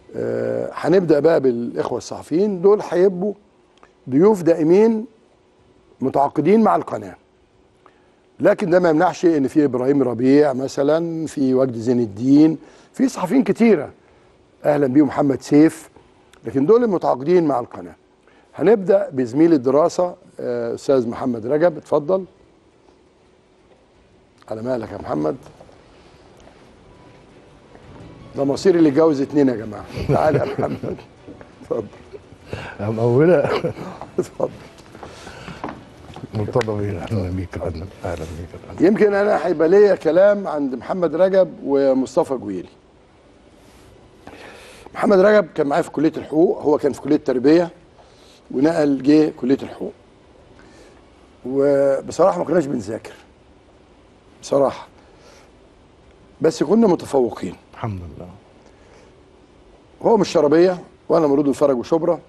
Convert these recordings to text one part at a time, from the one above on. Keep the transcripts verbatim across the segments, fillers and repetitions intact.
آه هنبدا بقى بالاخوه الصحفيين دول، هيبقوا ضيوف دائمين متعاقدين مع القناه، لكن ده ما يمنعش ان في ابراهيم ربيع مثلا، في وجدي زين الدين، في صحفيين كتيره اهلا بيهم، محمد سيف، لكن دول المتعاقدين مع القناه. هنبدا بزميل الدراسه آه استاذ محمد رجب، اتفضل. على مالك يا محمد؟ ده مصير اللي يتجوز اتنين يا جماعه. تعالى يا محمد اتفضل. يا مقوله اتفضل. مرتضى بيه، اهلا بيك يا فندم. اهلا بيك. يمكن انا هيبقى ليا كلام عند محمد رجب ومصطفى جويلي. محمد رجب كان معايا في كليه الحقوق، هو كان في كليه التربيه ونقل جه كليه الحقوق. وبصراحه ما كناش بنذاكر بصراحه، بس كنا متفوقين الحمد لله. هو من الشربيه وانا مولود الفرج وشبرا،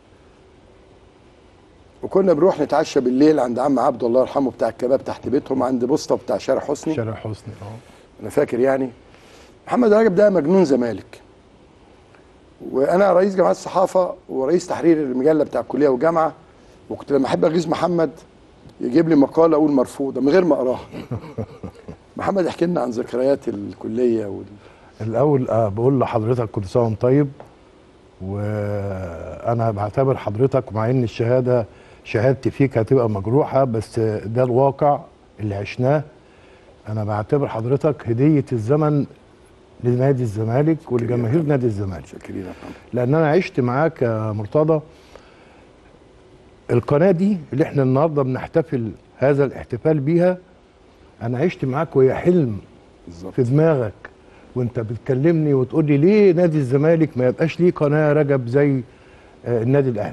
وكنا بنروح نتعشى بالليل عند عم عبد الله يرحمه بتاع الكباب تحت بيتهم عند بوسطه بتاع شارع حسني. شارع حسني اه انا فاكر يعني. محمد رجب ده مجنون زمالك، وانا رئيس جماعه الصحافه ورئيس تحرير المجله بتاع الكليه والجامعه، وكنت لما احب اغيظ محمد يجيب لي مقاله اقول مرفوضه من غير ما اقراها. محمد احكي لنا عن ذكريات الكليه وال... الاول أه بقول لحضرتك كل سنه وانت طيب، وانا بعتبر حضرتك مع ان الشهاده شهادتي فيك هتبقى مجروحه، بس ده الواقع اللي عشناه. انا بعتبر حضرتك هديه الزمن لنادي الزمالك ولجماهير نادي الزمالك. شاكرين يا محمد. لان انا عشت معاك يا مرتضى. القناه دي اللي احنا النهارده بنحتفل هذا الاحتفال بيها، انا عشت معاك وهي حلم بالزبط. في دماغك وانت بتكلمني وتقول لي ليه نادي الزمالك ما يبقاش ليه قناه رجب زي آه النادي الاهلي.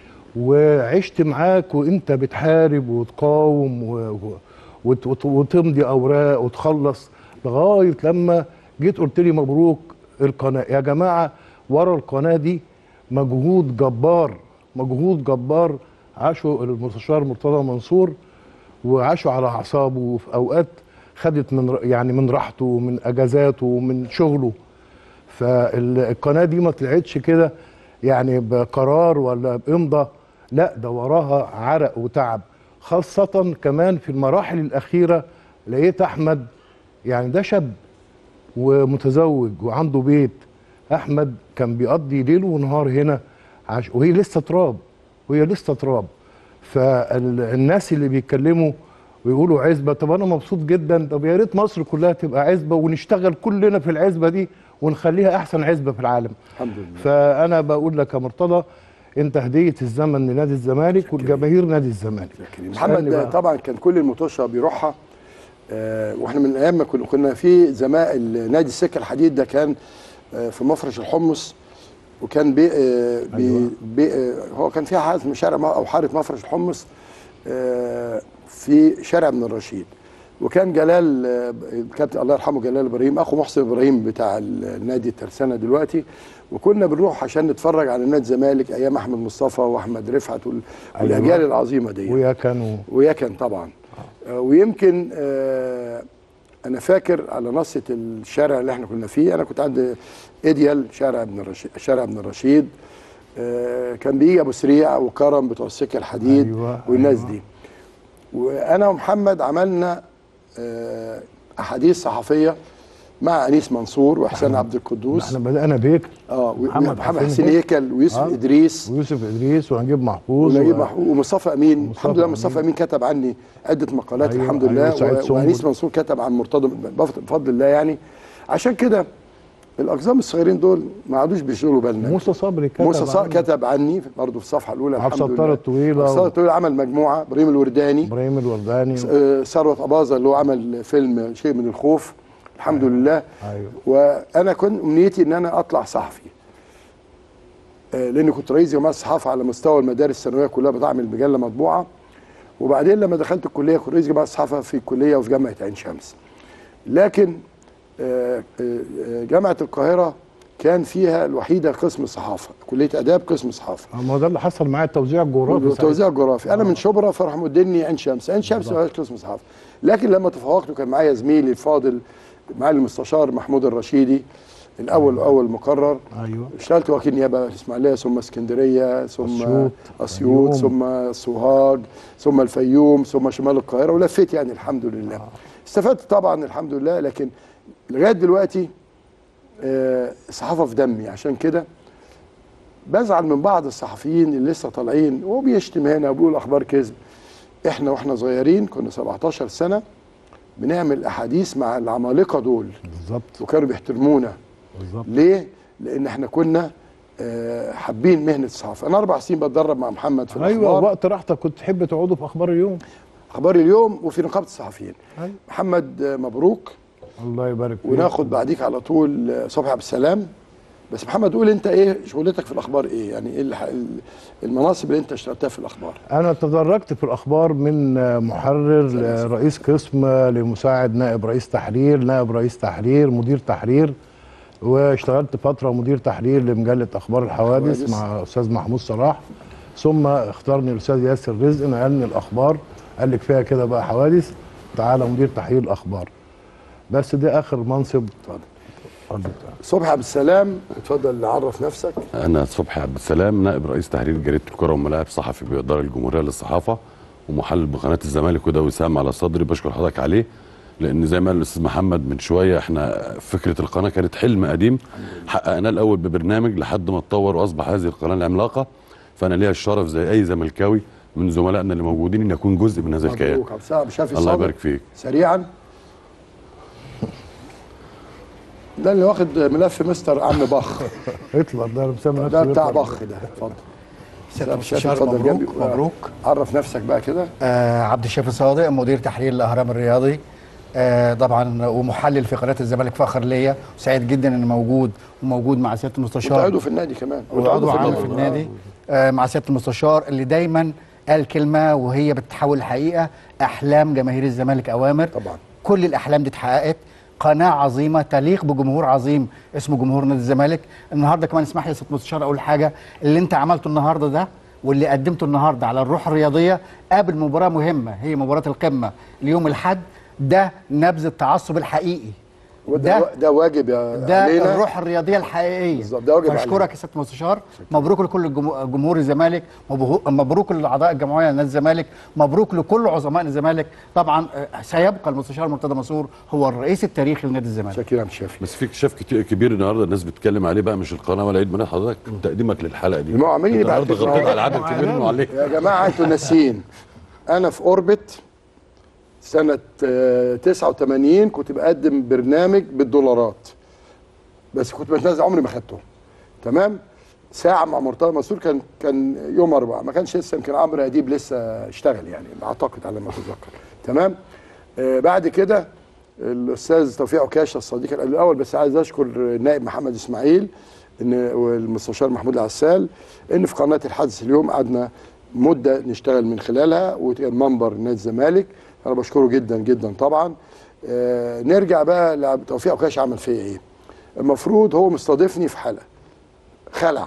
وعشت معاك وانت بتحارب وتقاوم و... وت... وت... وتمضي اوراق وتخلص لغايه لما جيت قلت لي مبروك القناه. يا جماعه ورا القناه دي مجهود جبار، مجهود جبار عاشوا المستشار مرتضى منصور، وعاشوا على اعصابه، وفي اوقات خدت من يعني من راحته ومن اجازاته ومن شغله. فالقناه دي ما طلعتش كده يعني بقرار ولا بامضاء، لا ده وراها عرق وتعب، خاصه كمان في المراحل الاخيره. لقيت احمد يعني ده شاب ومتزوج وعنده بيت. احمد كان بيقضي ليل ونهار هنا عش... وهي لسه تراب، وهي لسه تراب. فالناس اللي بيتكلموا ويقولوا عزبه، طب انا مبسوط جدا، طب يا ريت مصر كلها تبقى عزبه ونشتغل كلنا في العزبه دي ونخليها احسن عزبه في العالم. الحمد لله. فانا بقول لك يا مرتضى انت هديه الزمن لنادي الزمالك والجماهير نادي الزمالك. محمد طبعا كان كل المطوشه بيروحها، آه واحنا من ايام ما كنا في زمائل نادي السكه الحديد ده، كان آه في مفرش الحمص، وكان بي, آه بي, أيوة. بي آه هو كان فيها حاره شارع او حاره مفرش الحمص آه في شارع ابن الرشيد. وكان جلال الكابتن الله يرحمه جلال ابراهيم اخو محسن ابراهيم بتاع النادي الترسانه دلوقتي، وكنا بنروح عشان نتفرج على نادي الزمالك ايام احمد مصطفى واحمد رفعت والاجيال أيوة. العظيمه دي. ويا كانوا ويا كان طبعا آه. ويمكن آه انا فاكر على نصه الشارع اللي احنا كنا فيه، انا كنت عند ايديال شارع ابن الرشيد، شارع ابن الرشيد آه كان بيجي ابو سريع وكرم بتوع السكه الحديد أيوة. والناس أيوة. دي. وانا ومحمد عملنا آه احاديث صحفيه مع انيس منصور وحسين عبد القدوس. احنا بدانا بيك اه محمد حسين هيكل ويوسف آه. ادريس ويوسف ادريس ونجيب محفوظ ونجيب و... محفوظ ومصطفى امين. مصطفى الحمد لله مصطفى امين كتب عني عده مقالات. أيوة. الحمد لله. أيوة. وانيس منصور كتب عن مرتضى بفضل الله يعني. عشان كده الاقزام الصغيرين دول ما عادوش بيشغلوا بالنا. موسى صبري كتب موسى صبري كتب عني برضه في الصفحه الاولى. الحمد لله. عبد الطويله عبد الطويله عمل مجموعه. ابراهيم الورداني ابراهيم الورداني ثروت اباظه اللي هو عمل فيلم شيء من الخوف. الحمد أيوة. لله. أيوة. وانا كنت امنيتي ان انا اطلع صحفي، آه لاني كنت رئيس جماعه الصحافه على مستوى المدارس الثانويه كلها، بعمل مجله مطبوعه. وبعدين لما دخلت الكليه كنت رئيس جماعه الصحافه في الكليه وفي جامعه عين شمس. لكن آه آه جامعه القاهره كان فيها الوحيده قسم الصحافه، كليه اداب قسم صحافه. ما ده اللي حصل معايا، التوزيع الجغرافي. التوزيع الجغرافي. انا من شبرا فراح مدني عين شمس، عين شمس ما قسم صحافه. لكن لما تفوقت وكان معايا زميلي الفاضل معالي المستشار محمود الرشيدي من اول اول مقرر. ايوه اشتغلت وكيل نيابه في الاسماعيليه، ثم اسكندريه، ثم أسيوط، اسيوط، الفيوم. ثم سوهاج، ثم الفيوم، ثم شمال القاهره، ولفيت يعني الحمد لله. آه. استفدت طبعا الحمد لله، لكن لغايه دلوقتي آه، الصحافه في دمي. عشان كده بزعل من بعض الصحفيين اللي لسه طالعين وبيشتم هنا وبيقول اخبار كذب. احنا واحنا صغيرين كنا سبعتاشر سنه بنعمل احاديث مع العمالقه دول، بالظبط وكانوا بيحترمونا. بالظبط. ليه؟ لان احنا كنا آه، حابين مهنه الصحافه. انا اربع سنين بتدرب مع محمد في الاخبار. ايوه وقت راحتك كنت تحب تقعدوا في اخبار اليوم. اخبار اليوم وفي نقابه الصحفيين. أيوة. محمد آه، مبروك. الله يبارك فيك. وناخد بعديك على طول آه، صبحي عبد السلام. بس محمد قول انت ايه شغلتك في الاخبار، ايه يعني ايه الح- المناصب اللي انت اشتغلتها في الاخبار؟ انا تدرجت في الاخبار من محرر لرئيس قسم لمساعد نائب رئيس تحرير، نائب رئيس تحرير، مدير تحرير، واشتغلت فتره مدير تحرير لمجله اخبار الحوادث حوادث. مع استاذ محمود صلاح. ثم اختارني الاستاذ ياسر رزق نقلني الاخبار، قال لك فيها كده بقى حوادث، تعالى مدير تحرير الاخبار. بس ده اخر منصب. اتفضل. صبحي عبد السلام، اتفضل عرف نفسك. أنا صبحي عبد السلام، نائب رئيس تحرير جريدة الكرة وملاعب، صحفي بإدارة الجمهورية للصحافة، ومحلل بقناة الزمالك، وده وسام على صدري بشكر حضرتك عليه. لأن زي ما قال الأستاذ محمد من شوية، إحنا فكرة القناة كانت حلم قديم حققناه الأول ببرنامج لحد ما اتطور وأصبح هذه القناة العملاقة. فأنا ليا الشرف زي أي زملكاوي من زملائنا اللي موجودين إن أكون جزء من هذا الكيان. مبروك عبد السلام شافي الله الصادق. يبارك فيك. سريعا، ده اللي واخد ملف مستر عم بخ. اطلع ده انا مسمي نفسي ده بتاع يطلع. بخ ده. اتفضل. سيادة شافي المستشار اتفضل جنبي. مبروك مبروك. عرف نفسك بقى كده. آه عبد الشافي صادق، مدير تحرير الاهرام الرياضي، آه طبعا ومحلل في قناه الزمالك، فخر ليا وسعيد جدا اني موجود وموجود مع سياده المستشار. وتعودوا في النادي كمان. وعضو عام النادي. في النادي آه مع سياده المستشار اللي دايما قال كلمه وهي بتتحول لحقيقه: احلام جماهير الزمالك اوامر. طبعا. كل الاحلام دي اتحققت. قناه عظيمه تليق بجمهور عظيم اسمه جمهور نادي الزمالك. النهارده كمان اسمح لي يا سياده المستشار اقول حاجه: اللي انت عملته النهارده ده واللي قدمته النهارده على الروح الرياضيه قبل مباراه مهمه هي مباراه القمه اليوم الاحد، ده نبذ التعصب الحقيقي. وده ده واجب يا ده علينا. الروح الرياضيه الحقيقيه. بالظبط، ده واجب علينا. فاشكرك يا سياده المستشار. مبروك لكل الجمهور- جمهور الزمالك، مبروك- مبروك لاعضاء الجمعيه لنادي الزمالك، مبروك لكل عظماء الزمالك. طبعا آه، سيبقى المستشار مرتضى منصور هو الرئيس التاريخي لنادي الزمالك. شكرا يا عم شافي. بس في اكتشاف كتير كبير النهارده الناس بتتكلم عليه بقى، مش القناه ولا عيد ميلاد حضرتك، تقديمك للحلقه دي. ما هو عمالين النهارده يبعتوا- غطيت على عدد كبير منه عليه. يا جماعه انتوا ناسيين، انا في اوربت سنه آه، تسعة وثمانين كنت بقدم برنامج بالدولارات، بس كنت بتنازل عمري ما خدته. تمام؟ ساعه مع مرتضى منصور، كان كان يوم اربعاء، ما كانش لسه، يمكن عمرو اديب لسه اشتغل يعني اعتقد على ما اتذكر. تمام؟ آه بعد كده الاستاذ توفيق عكاشه الصديق الاول، بس عايز اشكر النائب محمد اسماعيل ان والمستشار محمود العسال ان في قناه الحدث اليوم قعدنا مده نشتغل من خلالها، وكان منبر نادي الزمالك. انا بشكره جدا جدا طبعا. آه نرجع بقى لتوفيق عكاشه عمل فيا ايه. المفروض هو مستضيفني في حلقه، خلع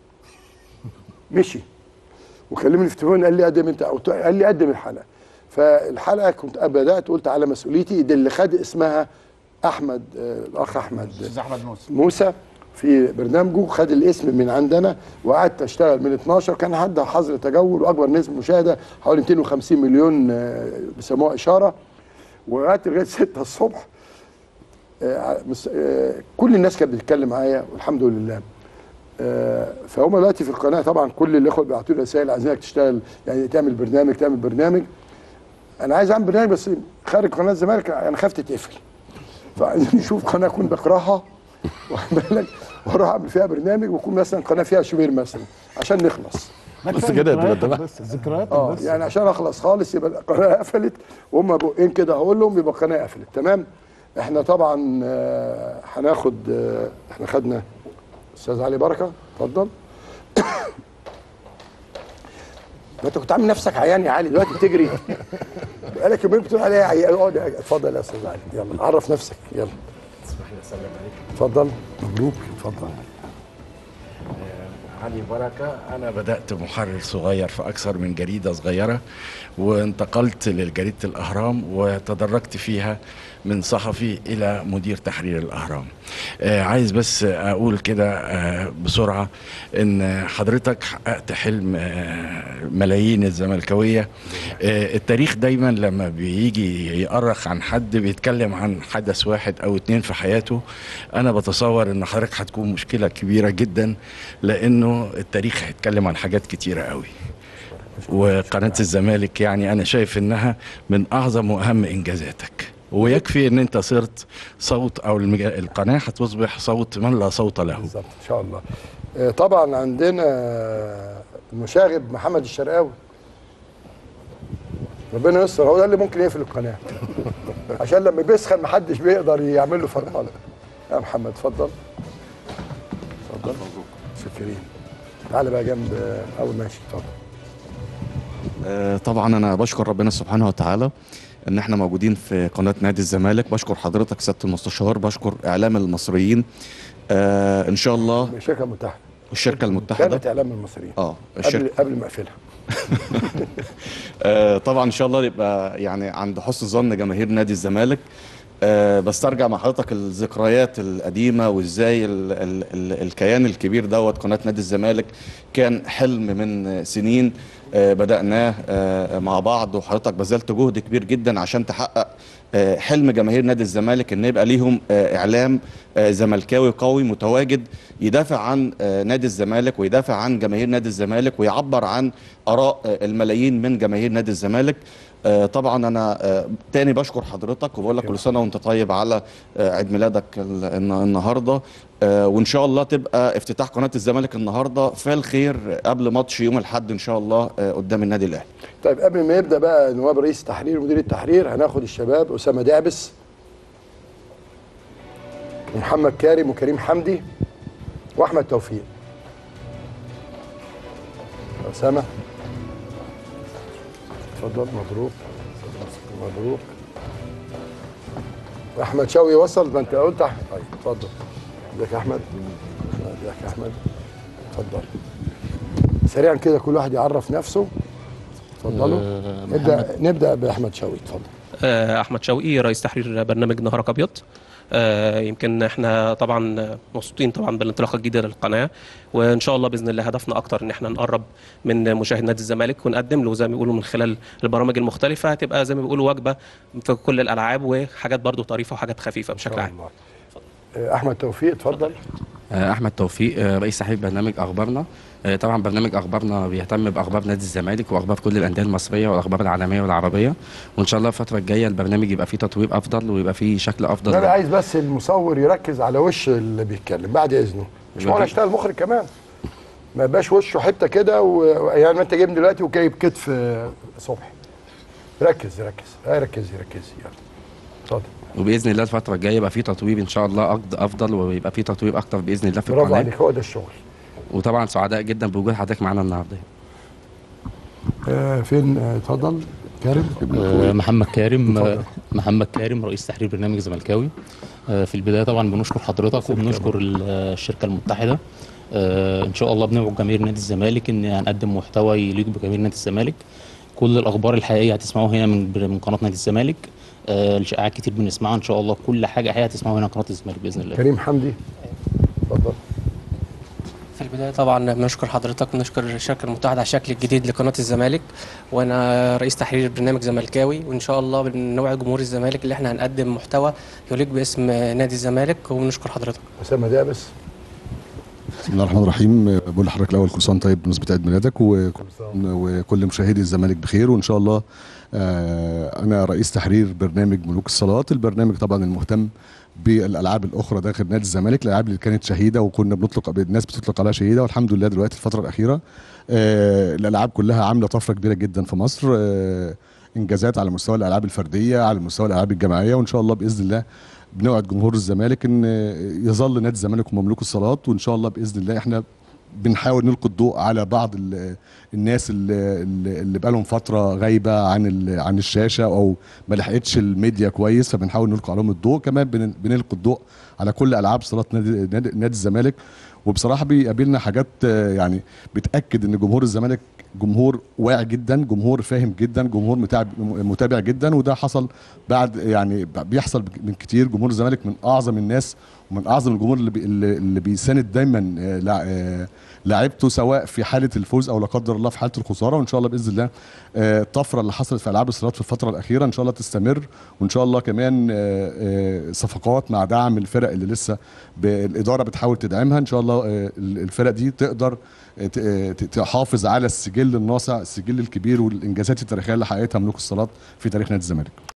مشي وكلمني في التليفون، قال لي قدم انت، أو قال لي قدم الحلقه. فالحلقه كنت بدات قلت على مسؤوليتي، دي اللي خد اسمها احمد آه الاخ احمد استاذ احمد موسى موسى في برنامجه، خد الاسم من عندنا وقعدت اشتغل من اتناشر، كان عندها حظر تجول واكبر نسبه مشاهده حوالي مئتين وخمسين مليون آه بيسموها اشاره، وقعدت لغايه ستة الصبح. آه آه كل الناس كانت بتتكلم معايا والحمد لله. آه فهم دلوقتي في القناه طبعا كل الاخوه بيبعتوا لي رسائل عايزينك تشتغل، يعني تعمل برنامج تعمل برنامج. انا عايز اعمل برنامج بس خارج قناه الزمالك انا خاف تتقفل، فعايزين نشوف قناه اكون بكرهها واخد بالك واروح اعمل فيها برنامج، ويكون مثلا قناه فيها شوبير مثلا عشان نخلص. بس كده تبقى تمام. بس ذكريات اه بس. يعني عشان اخلص خالص يبقى القناه قفلت، وهم بقين كده هقول لهم يبقى القناه قفلت. تمام؟ احنا طبعا آه هناخد آه احنا خدنا استاذ علي بركه، اتفضل. ما انت كنت عامل نفسك عيان يا علي دلوقتي بتجري بقالك يومين بتقول عليا عيان. اقعد اتفضل يا استاذ علي، يلا عرف نفسك يلا. اسمح لي اسلم عليك. اتفضل. مبروك. اتفضل. علي بركة. أنا بدأت محرر صغير في أكثر من جريدة صغيرة، وانتقلت لجريدة الأهرام وتدرجت فيها من صحفي الى مدير تحرير الاهرام. آه عايز بس اقول كده آه بسرعه ان حضرتك حققت حلم آه ملايين الزملكاويه. آه التاريخ دايما لما بيجي يؤرخ عن حد بيتكلم عن حدث واحد او اتنين في حياته. انا بتصور ان حضرتك هتكون مشكله كبيره جدا، لانه التاريخ هيتكلم عن حاجات كتيره قوي. وقناه الزمالك يعني انا شايف انها من اعظم واهم انجازاتك، ويكفي ان انت صرت صوت، او القناه هتصبح صوت من لا صوت له. بالظبط ان شاء الله. آه طبعا عندنا المشاغب محمد الشرقاوي، ربنا يستر، هو ده اللي ممكن يقفل القناه عشان لما بيسخن محدش بيقدر يعمل له فرمله. يا محمد اتفضل اتفضل. شكرين. تعالى بقى جنب اول ماشي. اتفضل. آه طبعا انا بشكر ربنا سبحانه وتعالى ان احنا موجودين في قناه نادي الزمالك. بشكر حضرتك سياده المستشار، بشكر اعلام المصريين. آه ان شاء الله. الشركه المتحده. الشركه المتحده كانت اعلام المصريين. اه الشركه قبل قبل ما اقفلها. آه طبعا ان شاء الله يبقى يعني عند حسن ظن جماهير نادي الزمالك. أه بسترجع مع حضرتك الذكريات القديمه، وازاي ال ال ال الكيان الكبير دوت قناه نادي الزمالك كان حلم من سنين أه بدأناه أه مع بعض، وحضرتك بذلت جهد كبير جدا عشان تحقق أه حلم جماهير نادي الزمالك ان يبقى ليهم أه اعلام أه زملكاوي قوي متواجد يدافع عن أه نادي الزمالك ويدافع عن جماهير نادي الزمالك ويعبر عن آراء أه الملايين من جماهير نادي الزمالك. آه طبعا انا آه تاني بشكر حضرتك وبقول لك كل سنه وانت طيب على آه عيد ميلادك النهارده، آه وان شاء الله تبقى افتتاح قناه الزمالك النهارده في الخير قبل ماتش يوم الاحد ان شاء الله آه قدام النادي الاهلي. طيب قبل ما يبدا بقى نواب رئيس التحرير ومدير التحرير، هناخد الشباب اسامه دعبس ومحمد كارم وكريم حمدي واحمد توفيق. اسامه اتفضل. مبروك مبروك. احمد شوقي وصل، ما انت قلت احمد. طيب اتفضل. ازيك يا احمد؟ ازيك يا احمد؟ اتفضل. سريعا كده كل واحد يعرف نفسه. اتفضلوا. أه نبدا نبدا باحمد شوقي. اتفضل. أه احمد شوقي رئيس تحرير برنامج نهارك ابيض. آه يمكن احنا طبعا مبسوطين طبعا بالانطلاقه الجديده للقناه، وان شاء الله باذن الله هدفنا اكتر ان احنا نقرب من مشاهد نادي الزمالك ونقدم له زي ما بيقولوا من خلال البرامج المختلفه، هتبقى زي ما بيقولوا وجبه في كل الالعاب وحاجات برضو طريفه وحاجات خفيفه بشكل عام. احمد توفيق اتفضل. احمد توفيق رئيس تحرير برنامج اخبارنا. طبعا برنامج اخبارنا بيهتم باخبار نادي الزمالك واخبار كل الانديه المصريه والاخبار العالميه والعربيه، وان شاء الله الفتره الجايه البرنامج يبقى فيه تطوير افضل ويبقى فيه شكل افضل. انا عايز بس المصور يركز على وش اللي بيتكلم بعد اذنه، مش معقول اشتغل مخرج كمان، ما يبقاش وشه حته كده ويعني ما انت جايب دلوقتي وجايب كتف صبحي. ركز ركز هاي ركزي ركزي يلا اتفضل. وباذن الله الفتره الجايه يبقى فيه تطوير ان شاء الله افضل ويبقى فيه تطوير اكتر باذن الله في القناه. برافو عليك، هو ده الشغل. وطبعا سعداء جدا بوجود حضرتك معانا النهارده. آه فين اتفضل. كارم. آه محمد كارم. آه محمد كارم رئيس تحرير برنامج زملكاوي. آه في البدايه طبعا بنشكر حضرتك وبنشكر الشركه المتحده. آه ان شاء الله بندعو جماهير نادي الزمالك ان هنقدم محتوى يليق بجماهير نادي الزمالك. كل الاخبار الحقيقيه هتسمعوها هنا من من قناه نادي الزمالك. آه الاشاعات كتير بنسمعها، ان شاء الله كل حاجه حقيقيه هتسمعوها هنا قناه الزمالك باذن الله. كريم حمدي اتفضل. في البداية طبعا بنشكر حضرتك ونشكر الشركة المتحدة على الشكل الجديد لقناة الزمالك، وانا رئيس تحرير برنامج زملكاوي، وان شاء الله بنوعي جمهور الزمالك اللي احنا هنقدم محتوى يليق باسم نادي الزمالك، ونشكر حضرتك. اسامه دعبس. بسم الله الرحمن الرحيم. بقول لحضرتك الاول كل سنه طيب بمناسبه عيد ميلادك وكل مشاهدي الزمالك بخير، وان شاء الله انا رئيس تحرير برنامج ملوك الصالات، البرنامج طبعا المهتم بالالعاب الاخرى داخل نادي الزمالك، الالعاب اللي كانت شهيده وكنا بنطلق الناس بتطلق عليها شهيده، والحمد لله دلوقتي الفتره الاخيره آه الالعاب كلها عامله طفره كبيره جدا في مصر، آه انجازات على مستوى الالعاب الفرديه، على مستوى الالعاب الجماعيه، وان شاء الله باذن الله بنوعد جمهور الزمالك ان يظل نادي الزمالك ومملوك الصالات، وان شاء الله باذن الله احنا بنحاول نلقي الضوء على بعض الناس اللي, اللي بقى لهم فتره غايبه عن عن الشاشه او ما لحقتش الميديا كويس، فبنحاول نلقي عليهم الضوء. كمان بنلقي الضوء على كل العاب صالات نادي, نادي, نادي الزمالك، وبصراحه بيقابلنا حاجات يعني بتاكد ان جمهور الزمالك جمهور واعي جدا، جمهور فاهم جدا، جمهور متابع متابع جدا، وده حصل بعد يعني بيحصل من كتير. جمهور الزمالك من اعظم الناس ومن اعظم الجمهور اللي بي اللي بيساند دايما لاعيبته سواء في حاله الفوز او لا قدر الله في حاله الخساره. وان شاء الله باذن الله الطفره اللي حصلت في العاب الصالات في الفتره الاخيره ان شاء الله تستمر، وان شاء الله كمان صفقات مع دعم الفرق اللي لسه الاداره بتحاول تدعمها، ان شاء الله الفرق دي تقدر تحافظ على السجل الناصع، السجل الكبير والانجازات التاريخيه اللي حققتها ملوك الصالات في تاريخ نادي الزمالك.